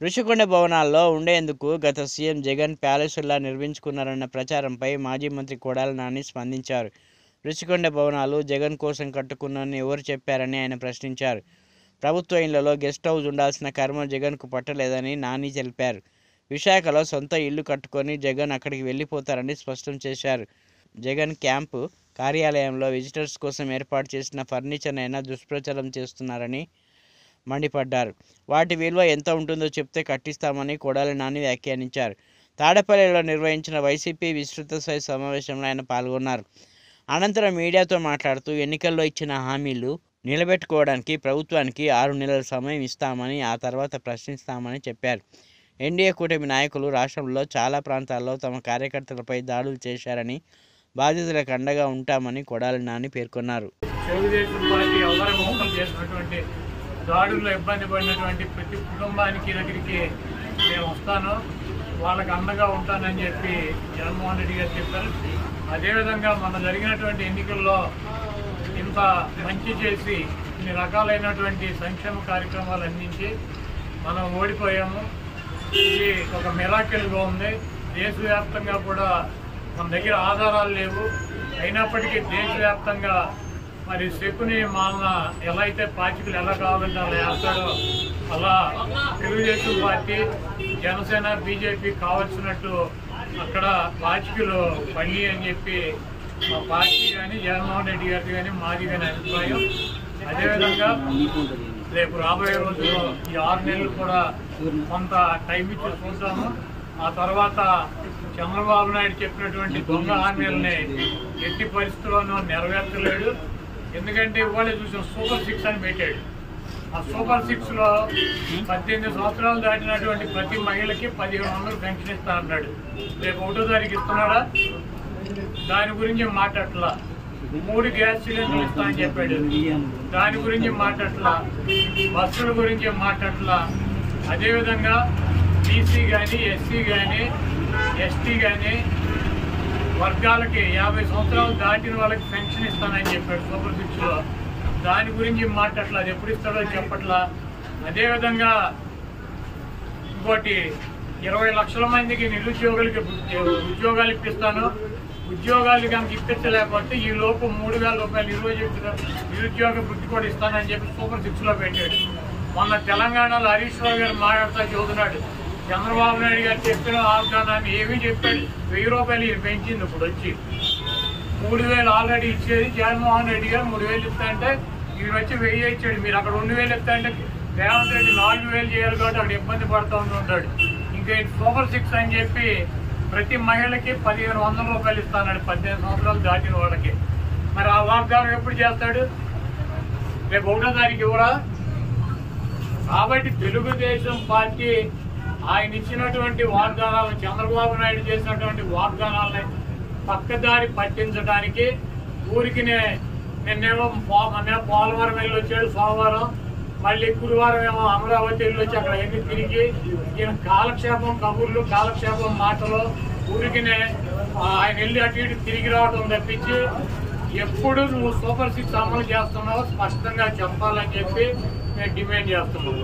రుషికొండ భవనాల్లో ఉండేందుకు గత సీఎం జగన్ ప్యాలెస్లా నిర్మించుకున్నారన్న ప్రచారంపై మాజీ మంత్రి కొడాలి నాని స్పందించారు. రుషికొండ భవనాలు జగన్ కోసం కట్టుకున్నారని ఎవరు చెప్పారని ఆయన ప్రశ్నించారు. ప్రభుత్వ ఇళ్లలో గెస్ట్ హౌస్ ఉండాల్సిన కర్మ జగన్కు పట్టలేదని నాని తెలిపారు. విశాఖలో సొంత ఇల్లు కట్టుకొని జగన్ అక్కడికి వెళ్ళిపోతారని స్పష్టం చేశారు. జగన్ క్యాంపు కార్యాలయంలో విజిటర్స్ కోసం ఏర్పాటు చేసిన ఫర్నిచర్నైనా దుష్ప్రచారం చేస్తున్నారని మండిపడ్డారు. వాటి విలువ ఎంత ఉంటుందో చెప్తే కట్టిస్తామని కొడాలి నాని వ్యాఖ్యానించారు. తాడేపల్లిలో నిర్వహించిన వైసీపీ విస్తృత స్థాయి సమావేశంలో ఆయన పాల్గొన్నారు. అనంతరం మీడియాతో మాట్లాడుతూ ఎన్నికల్లో ఇచ్చిన హామీలు నిలబెట్టుకోవడానికి ప్రభుత్వానికి 6 నెలల సమయం ఇస్తామని, ఆ తర్వాత ప్రశ్నిస్తామని చెప్పారు. ఎన్డీఏ కూటమి నాయకులు రాష్ట్రంలో చాలా ప్రాంతాల్లో తమ కార్యకర్తలపై దాడులు చేశారని, బాధితులకు అండగా ఉంటామని కొడాలి నాని పేర్కొన్నారు. తెలుగుదేశం పార్టీ అవసరం చేసినటువంటి దాడుల్లో ఇబ్బంది పడినటువంటి ప్రతి కుటుంబానికి దగ్గరికి నేను వస్తాను, వాళ్ళకి అండగా ఉంటానని చెప్పి జగన్మోహన్ రెడ్డి గారు చెప్పారు. అదేవిధంగా మన జరిగినటువంటి ఎన్నికల్లో ఇంత మంచి చేసి ఇన్ని రకాలైనటువంటి సంక్షేమ కార్యక్రమాలు అందించి మనం ఓడిపోయాము. ఇది ఒక మిరాకిల్గా ఉంది. దేశవ్యాప్తంగా కూడా మన దగ్గర ఆధారాలు లేవు, అయినప్పటికీ దేశవ్యాప్తంగా మరి శకుని మామ ఎలా అయితే పాచికలు ఎలా కావాలంటే అలా వేస్తాడో అలా తెలుగుదేశం పార్టీ, జనసేన, బీజేపీ కావాల్సినట్టు అక్కడ పాచికలు పండి అని చెప్పి మా పార్టీ కానీ జగన్మోహన్ రెడ్డి గారికి కానీ మాది కానీ అభిప్రాయం. అదేవిధంగా రేపు రాబోయే రోజుల్లో ఈ 6 నెలలు కూడా కొంత టైం ఇచ్చి చూద్దాము. ఆ తర్వాత చంద్రబాబు నాయుడు చెప్పినటువంటి దొంగ హామీలని ఎట్టి పరిస్థితుల్లోనూ నెరవేర్చలేడు. ఎందుకంటే ఇవాళ చూసిన సూపర్ 6 అని పెట్టాడు. ఆ సూపర్ 6లో 18 సంవత్సరాలు దాటినటువంటి ప్రతి మహిళకి 1500 పెన్షన్ ఇస్తా అన్నాడు. రేపు 1వ తారీఖు ఇస్తున్నాడా? దాని గురించి మాట్లాడట్లా. 3 గ్యాస్ సిలిండర్లు ఇస్తా అని చెప్పాడు, దాని గురించి మాట్లాడట్లా. బస్సుల గురించి మాట్లాడట్లా. అదేవిధంగా బీసీ కానీ, ఎస్సీ కానీ, ఎస్టీ కానీ వర్గాలకి 50 సంవత్సరాలు దాటిన వాళ్ళకి పెన్షన్ ఇస్తానని చెప్పాడు సూపర్ 6లో. దాని గురించి మాట్లాడట్లా. అది ఎప్పుడు ఇస్తాడో చెప్పట్లా. అదేవిధంగా ఇంకోటి 20 లక్షల మందికి నిరుద్యోగులకి ఉద్యోగాలు ఇప్పిస్తాను, ఉద్యోగాలు కనుక ఇప్పించలేకపోతే ఈ లోపు 3,000 రూపాయలు నిరుద్యోగ వృత్తి కూడా ఇస్తానని చెప్పి సూపర్ 6లో పెట్టాడు. మొన్న తెలంగాణలో హరీష్ రావు గారు మాట్లాడుతూ చదువుతున్నాడు, చంద్రబాబు నాయుడు గారు చెప్పిన వాగ్దానాన్ని ఏమీ చెప్పాడు. 1000 రూపాయలు పెంచింది. ఇప్పుడు వచ్చి 3,000 ఆల్రెడీ ఇచ్చేది జగన్మోహన్ రెడ్డి గారు. 3,000 ఇస్తా అంటే ఈయన వచ్చి 1000 ఇచ్చాడు. మీరు అక్కడ 2,000 ఇస్తా అంటే రేవంత్ రెడ్డి 4,000 చేయాలి కాబట్టి అక్కడ ఇబ్బంది పడుతూ ఉంటాడు. ఇంకా సూపర్ 6 అని చెప్పి ప్రతి మహిళకి 1,500 రూపాయలు ఇస్తాడు 18 సంవత్సరాలు దాటిన వాళ్ళకి. మరి ఆ వాగ్దానం ఎప్పుడు చేస్తాడు? రేపు 1వ తారీఖు ఇవ్వరా? కాబట్టి తెలుగుదేశం పార్టీ ఆయన ఇచ్చినటువంటి వాగ్దానాలను, చంద్రబాబు నాయుడు చేసినటువంటి వాగ్దానాలని పక్కదారి పట్టించడానికి ఊరికి నిన్నేమో పోలవరం వెళ్ళి వచ్చాడు సోమవారం, మళ్ళీ గురువారం ఏమో అమరావతి వెళ్ళి వచ్చి అక్కడ ఎన్ని తిరిగి ఈయన కాలక్షేపం కబుర్లు, కాలక్షేపం మాటలు, ఊరికినే ఆయన వెళ్ళి అటు ఇటు తిరిగి రావడం తప్పించి ఎప్పుడు నువ్వు సూపర్ 6 అమలు చేస్తున్నావు స్పష్టంగా చెప్పాలని చెప్పి మేము డిమాండ్ చేస్తున్నాము.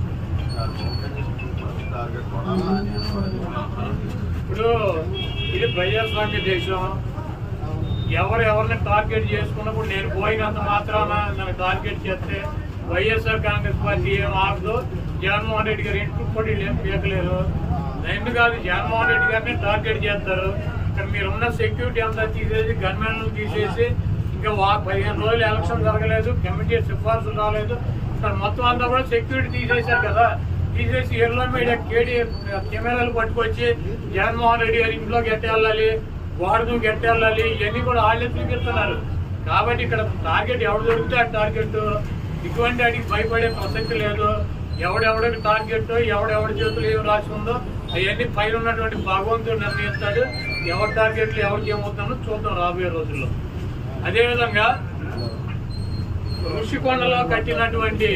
ఇప్పుడు ఇది ప్రజాస్వామ్య దేశం. ఎవరిని టార్గెట్ చేసుకున్నప్పుడు నేను పోయినంత మాత్రాన నన్ను టార్గెట్ చేస్తే వైఎస్ఆర్ కాంగ్రెస్ పార్టీ ఏం ఆగదు. జగన్మోహన్ రెడ్డి గారు ఇంటికి కూడా ఏం పీకలేరు. ఎందుకాదు జగన్మోహన్ రెడ్డి గారిని టార్గెట్ చేస్తారు. ఇక్కడ మీరున్న సెక్యూరిటీ అంతా తీసేసి, గన్మెన్లు తీసేసి, ఇంకా 15 రోజులు ఎలక్షన్ జరగలేదు, కమిటీ సిఫార్సులు రాలేదు, ఇక్కడ మొత్తం అంతా కూడా సెక్యూరిటీ తీసేశారు కదా. తీసేసి ఎల్లో మీడియా కెమెరాలు పట్టుకొచ్చి జగన్మోహన్ రెడ్డి గారి ఇంట్లోకి ఎట్టెళ్ళాలి, గోడకు ఎట్టెళ్ళాలి, ఇవన్నీ కూడా వాళ్ళే చూపిస్తున్నారు. కాబట్టి ఇక్కడ టార్గెట్ ఎవరు దొరికితే ఆ టార్గెట్. ఇటువంటి వాటికి భయపడే ప్రసక్తి లేదు. ఎవడెవడికి టార్గెట్, ఎవడెవడి చేతులు ఏం రాసి ఉందో అవన్నీ పైన ఉన్నటువంటి భగవంతుడు నిర్ణయిస్తాడు. ఎవరి టార్గెట్లు ఎవరికి ఏమవుతుందో చూద్దాం రాబోయే రోజుల్లో. అదేవిధంగా ఋషికొండలో కట్టినటువంటి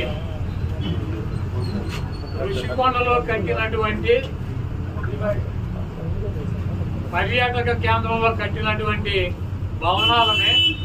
పర్యాటక కేంద్రంలో కట్టినటువంటి భవనాలని